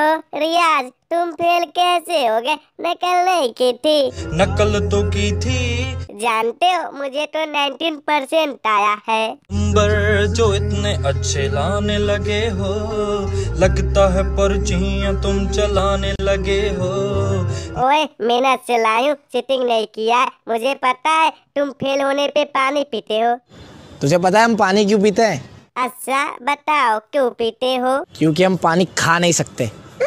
रियाज, तुम फेल कैसे हो गए? नकल नहीं की थी? नकल तो की थी। जानते हो मुझे तो 19% आया है। नंबर जो इतने अच्छे लाने लगे हो, लगता है पर्चियां तुम चलाने लगे हो। ओए मेहनत से लायूं, चीटिंग नहीं किया है। मुझे पता है तुम फेल होने पे पानी पीते हो। तुझे पता है हम पानी क्यों पीते हैं? अच्छा बताओ क्यों पीते हो? क्योंकि हम पानी खा नहीं सकते।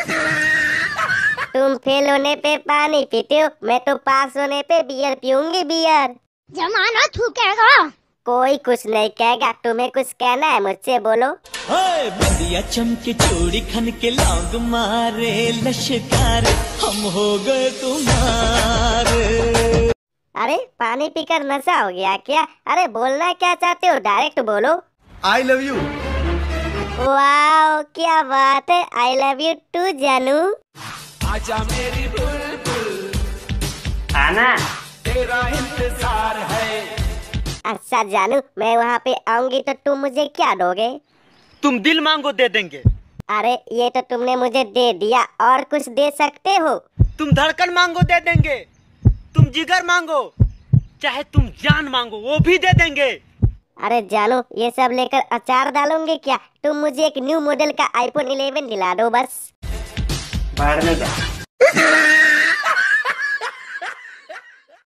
तुम फेल होने पे पानी पीते हो, मैं तो पास होने पे बियर पीऊंगी, बियर। जमाना थूकेगा। कोई कुछ नहीं कहेगा। तुम्हें कुछ कहना है मुझसे, बोलो। बंदिया चमके चूड़ी खन के लौंग मारे लश्कार, हम हो गए तुम्हारे। अरे पानी पीकर नशा हो गया क्या? अरे बोलना क्या चाहते हो, डायरेक्ट बोलो। I love you. वाह क्या बात है, आई लव यू टू जानू। आजा मेरी बुलबुल, आना तेरा इंतजार है। अच्छा जानू, मैं वहाँ पे आऊंगी तो तुम मुझे क्या दोगे? तुम दिल मांगो दे देंगे। अरे ये तो तुमने मुझे दे दिया, और कुछ दे सकते हो? तुम धड़कन मांगो दे देंगे, तुम जिगर मांगो, चाहे तुम जान मांगो वो भी दे देंगे। अरे जानू ये सब लेकर अचार डालोगे क्या? तुम मुझे एक न्यू मॉडल का iPhone 11 दिला दो बस। बाहर में जा।